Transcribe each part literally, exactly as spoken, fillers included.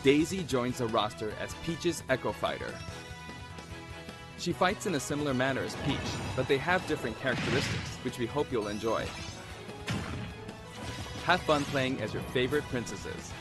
Daisy joins the roster as Peach's Echo Fighter. She fights in a similar manner as Peach, but they have different characteristics, which we hope you'll enjoy. Have fun playing as your favorite princesses.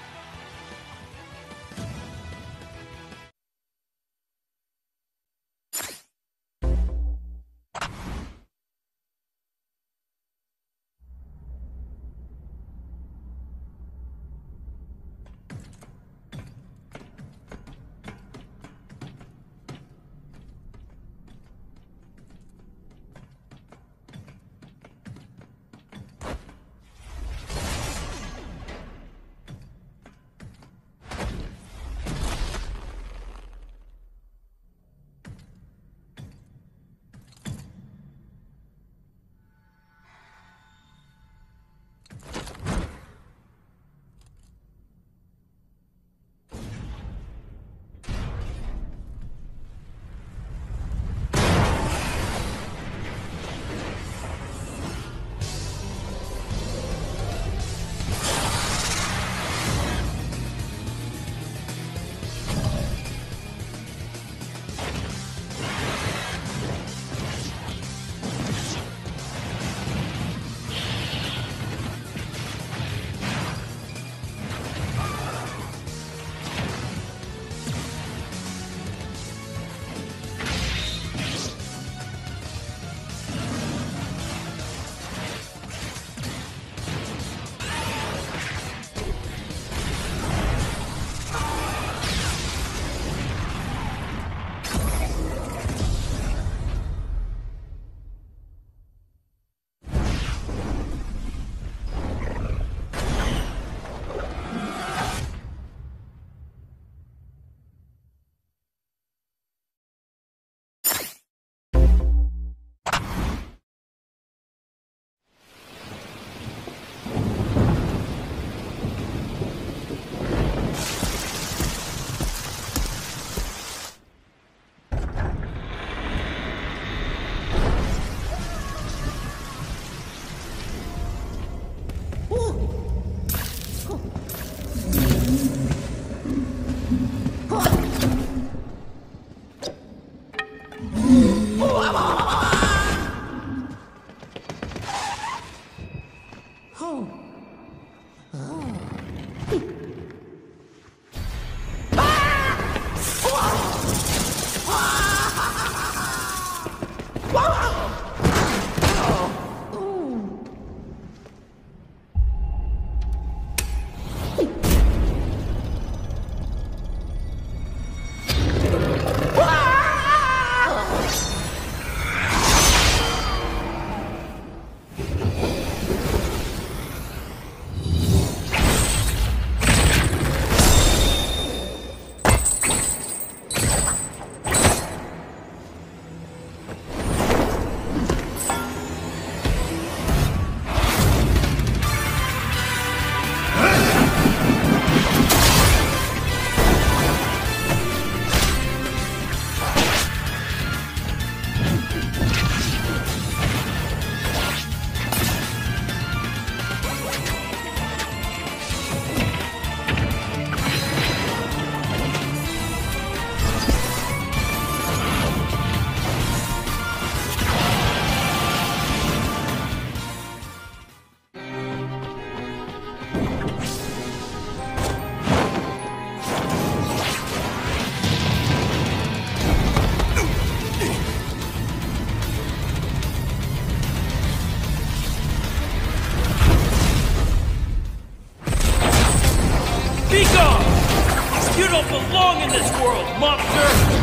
You don't belong in this world, monster!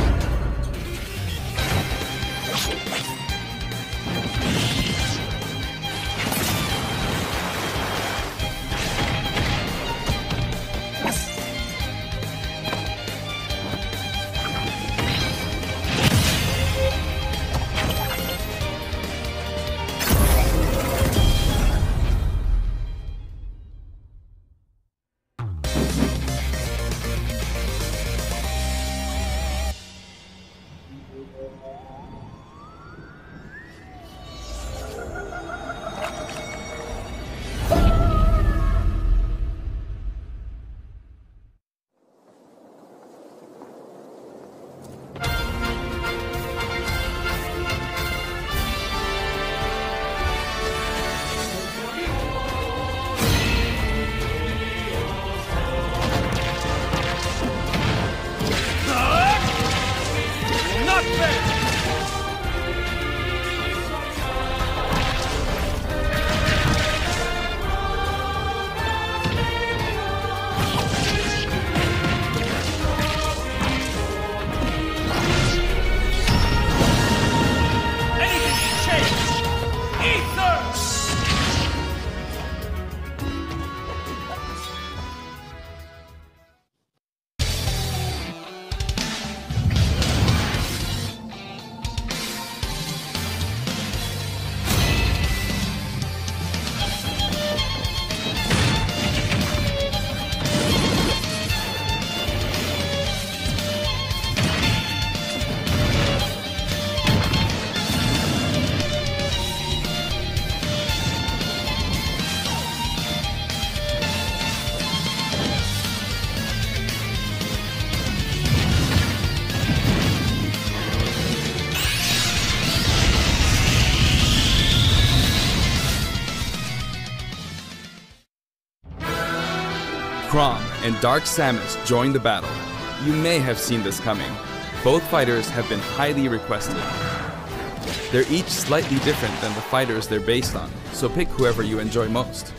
Chrom and Dark Samus join the battle. You may have seen this coming. Both fighters have been highly requested. They're each slightly different than the fighters they're based on, so pick whoever you enjoy most.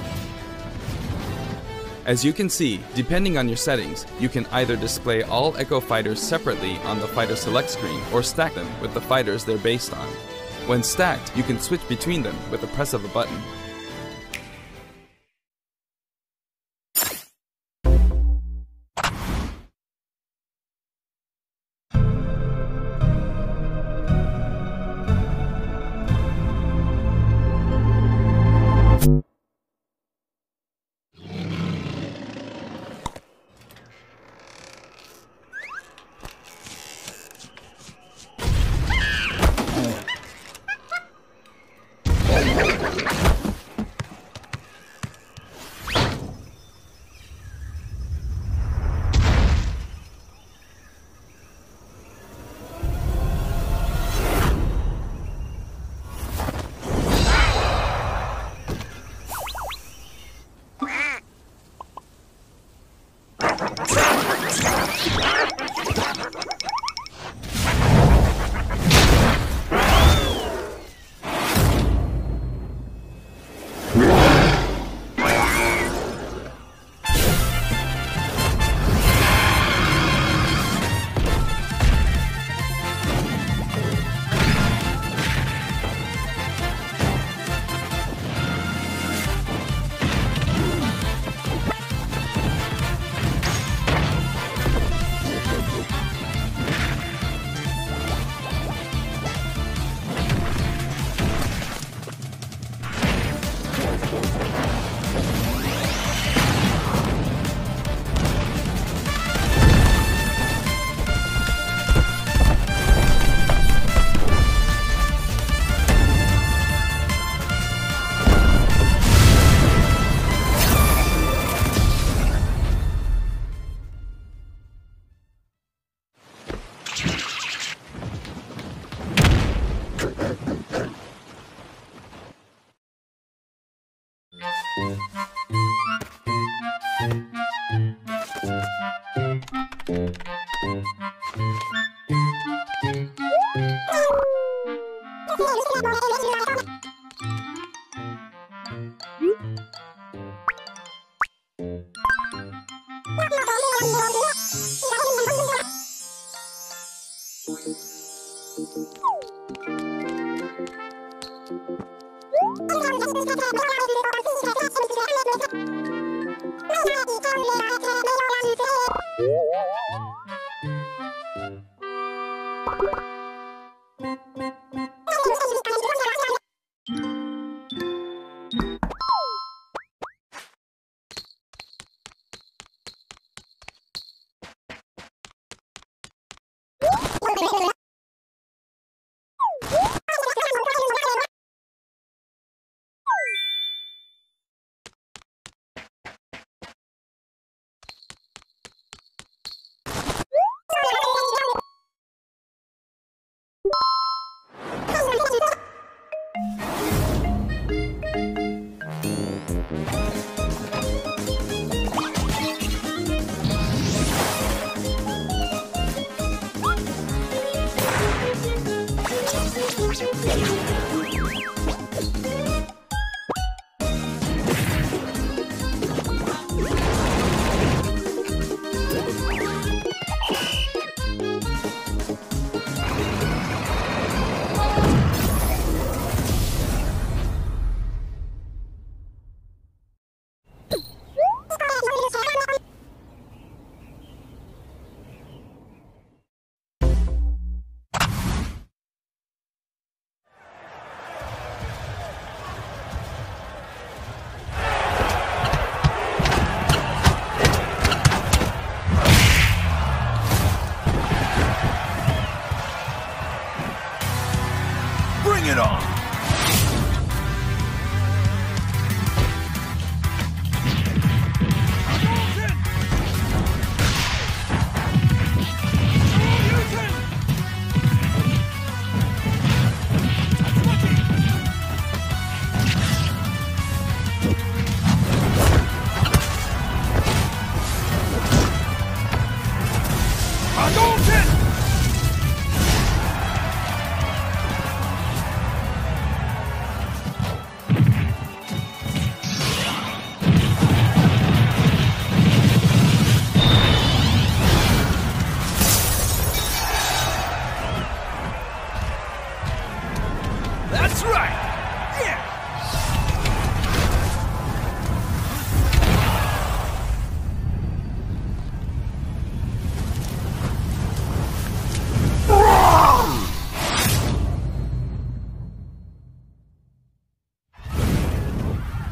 As you can see, depending on your settings, you can either display all Echo fighters separately on the fighter select screen or stack them with the fighters they're based on. When stacked, you can switch between them with the press of a button.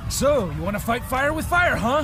So, you want to fight fire with fire, huh?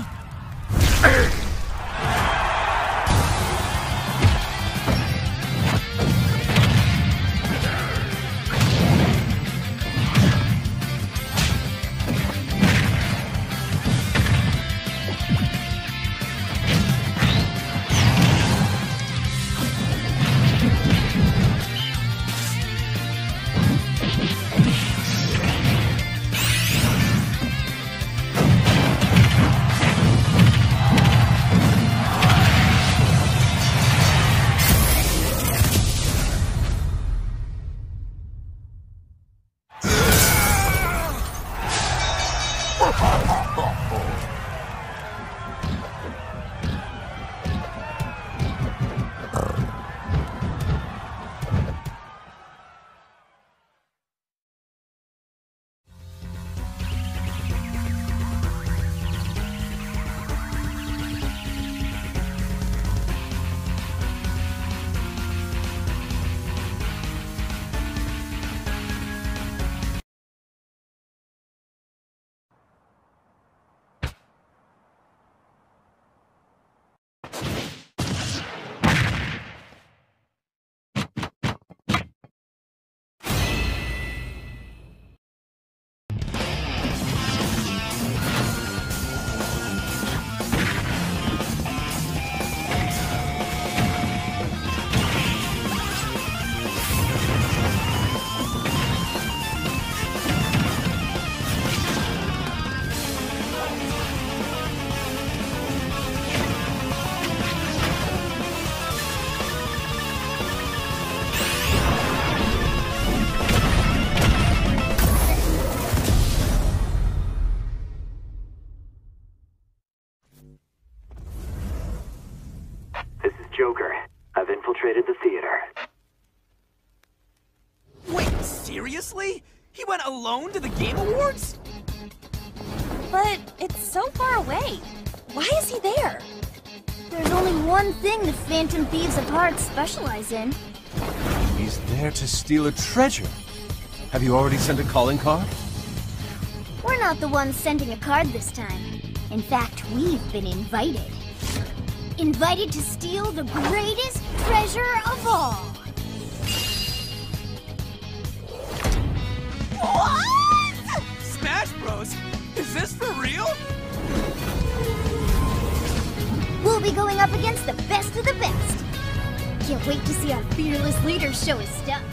Joker. I've infiltrated the theater. Wait, seriously? He went alone to the Game Awards? But it's so far away. Why is he there? There's only one thing the Phantom Thieves of Hearts specialize in. He's there to steal a treasure. Have you already sent a calling card? We're not the ones sending a card this time. In fact, we've been invited. Invited to steal the greatest treasure of all. What? Smash Bros? Is this for real? We'll be going up against the best of the best. Can't wait to see our fearless leader show his stuff.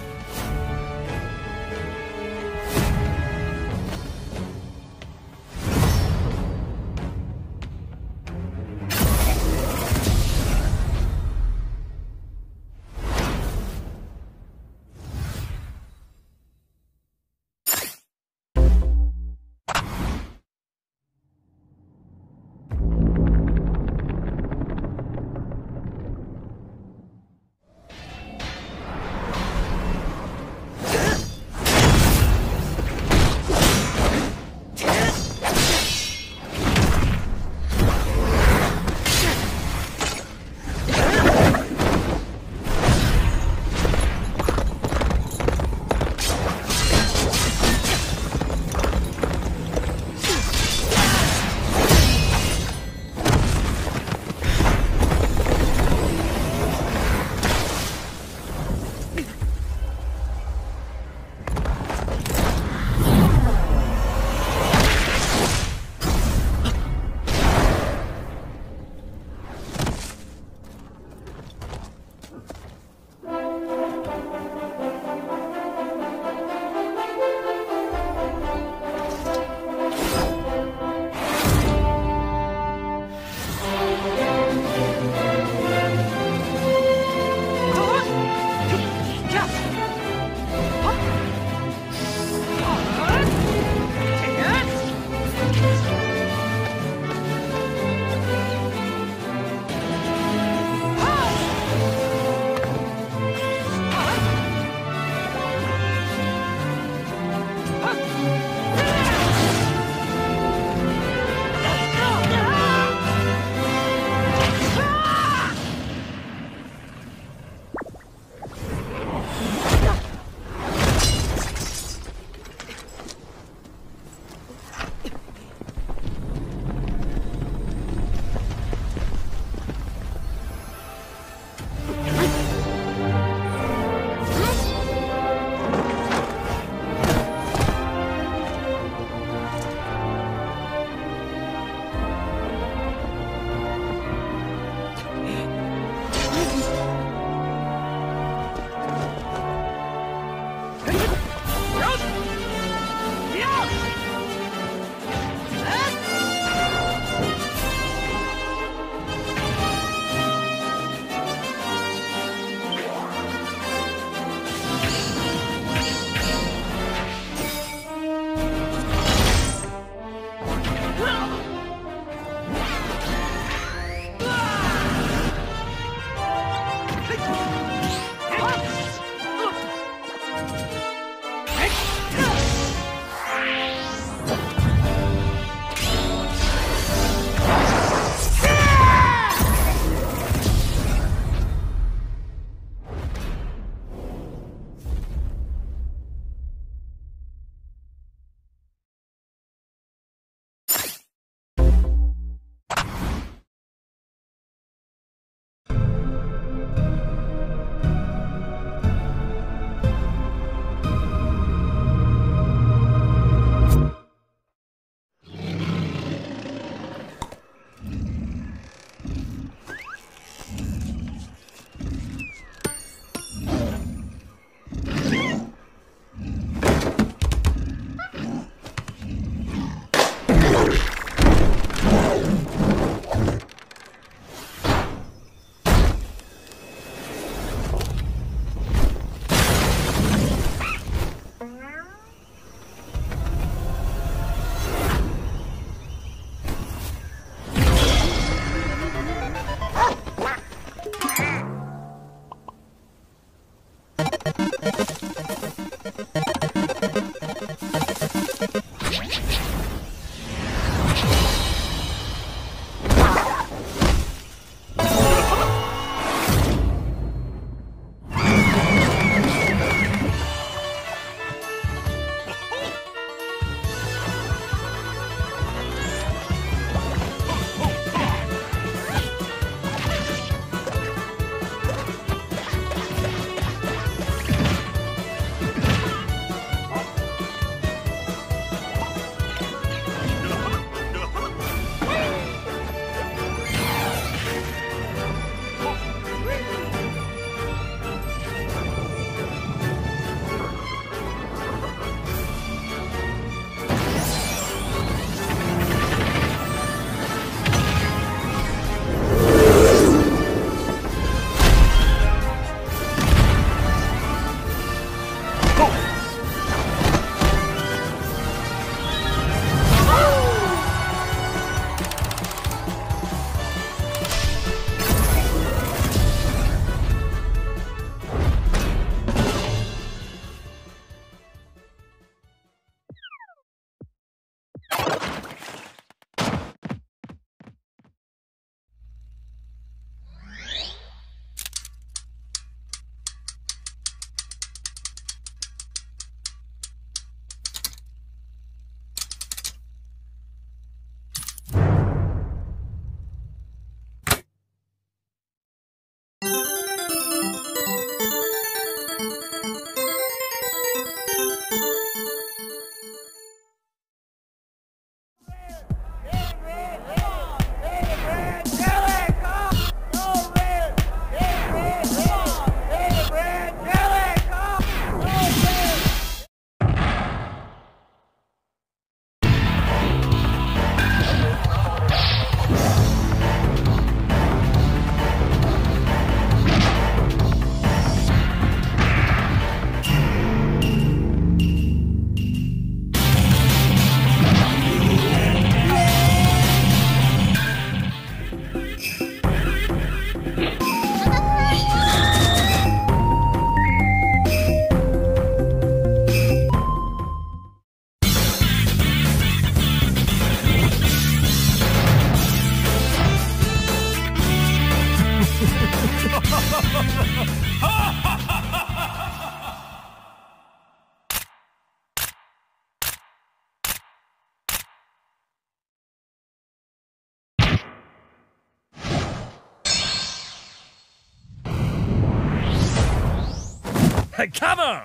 Come on!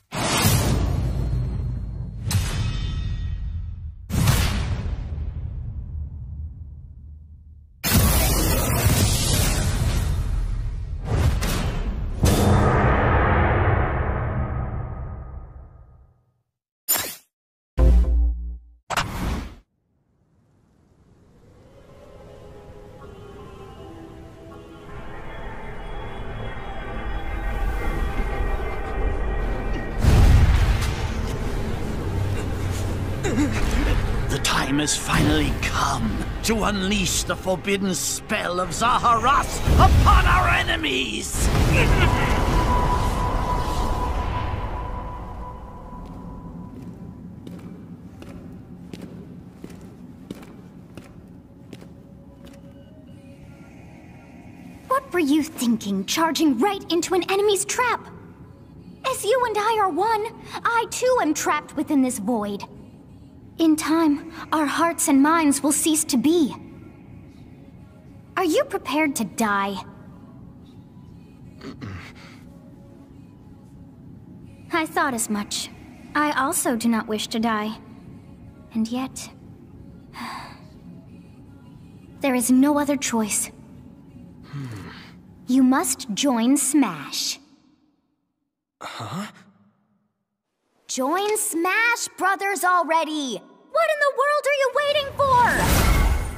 The time has finally come to unleash the forbidden spell of Zaharas upon our enemies! What were you thinking, charging right into an enemy's trap? As you and I are one, I too am trapped within this void. In time, our hearts and minds will cease to be. Are you prepared to die? I thought as much. I also do not wish to die. And yet... there is no other choice. You must join Smash. Huh? Join Smash Brothers already! What in the world are you waiting for?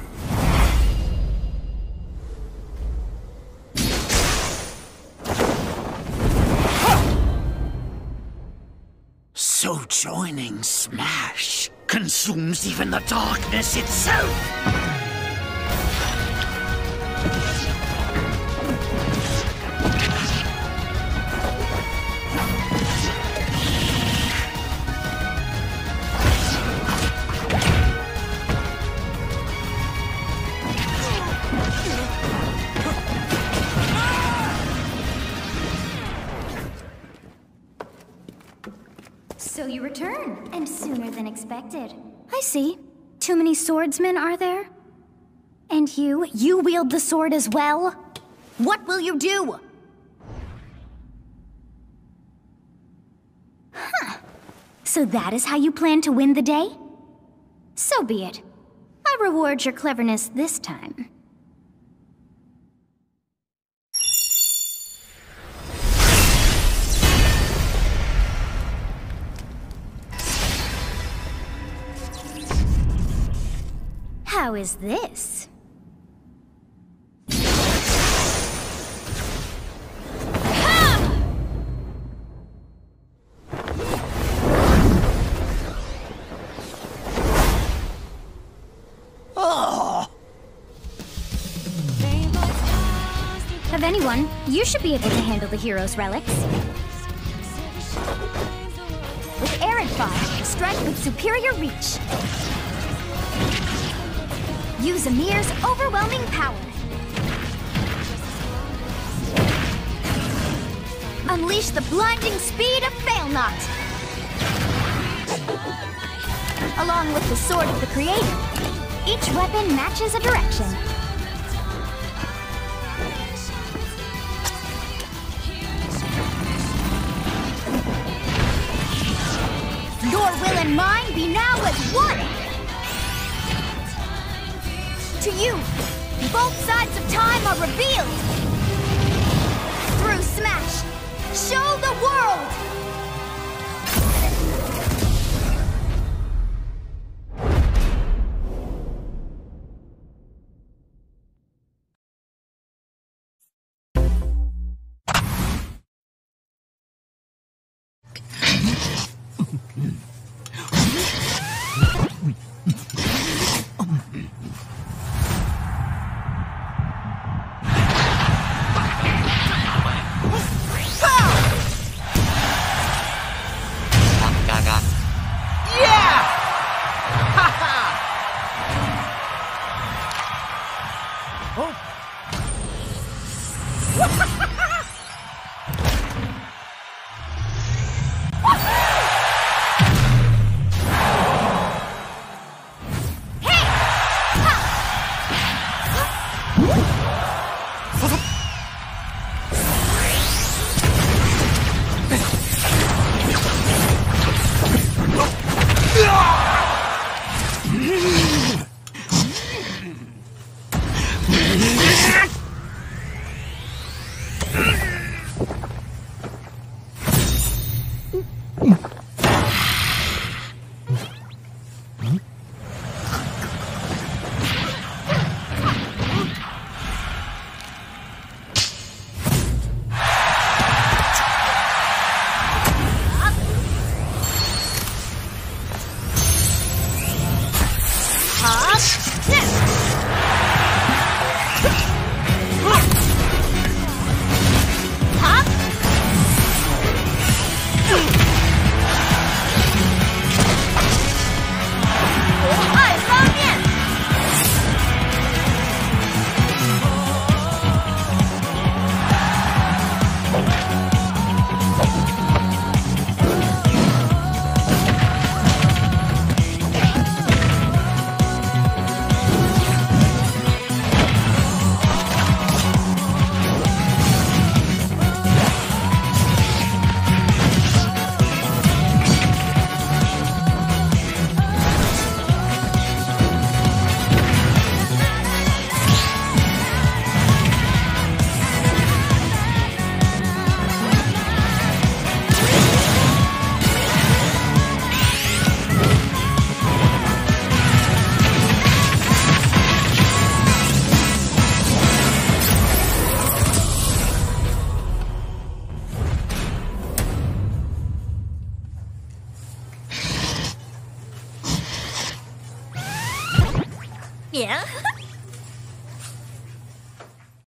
So joining Smash consumes even the darkness itself! So you return, and sooner than expected. I see. Too many swordsmen, are there? And you, you wield the sword as well? What will you do? Huh. So that is how you plan to win the day? So be it. I reward your cleverness this time. How is this? Oh. Of anyone, you should be able to handle the hero's relics. With Arid Fire, strike with superior reach. Use Amir's overwhelming power. Unleash the blinding speed of Failnaught. Along with the Sword of the Creator, each weapon matches a direction. Your will and mine be now as one! To you, both sides of time are revealed! Through Smash, show the world! Yeah.